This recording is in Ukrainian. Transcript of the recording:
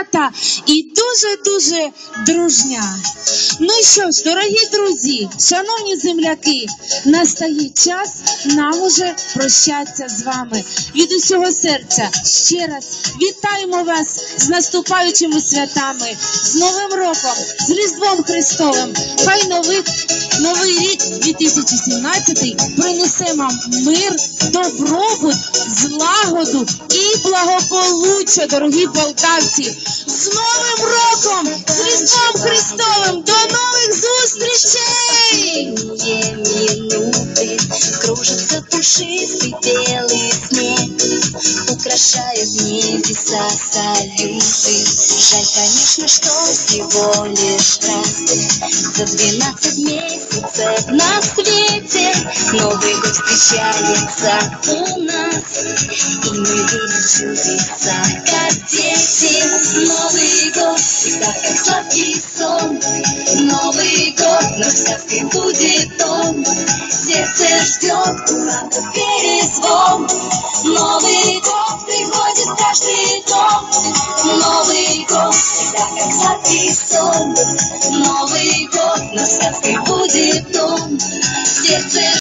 свята і дуже-дуже дружня. Ну і що ж, дорогі друзі, шановні земляки, настає час нам уже прощатися з вами. Від усього серця ще раз вітаємо вас з наступаючими святами, з Новим роком, з Різдвом Христовим. Хай новий рік 2017 принесе вам мир, добробут, злагоду і благополуччя, дорогі полтавці. З Новим роком, з Різдвом Христовим, до нових зустрічей! Минуты кружится пушистый белый снег, украшает небеса салюты. Жаль, конечно, что всего лишь раз за 12 месяцев на свете Новый год встречается у нас, и мы видим чудеса, как дети. Новый год всегда как сладкий сон, Новый год на сказке будет он. Сердце ждет куранта перезвон. Новый год приходит в каждый дом. Новый год всегда как сладкий сон. Новый год на сказке будет он. Сердце